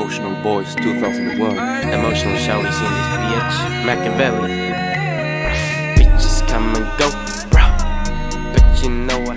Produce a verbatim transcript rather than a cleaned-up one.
Emotional Boys two thousand one. Emotional shorties in this bitch. Machiavelli. Bitches come and go, bro. But you know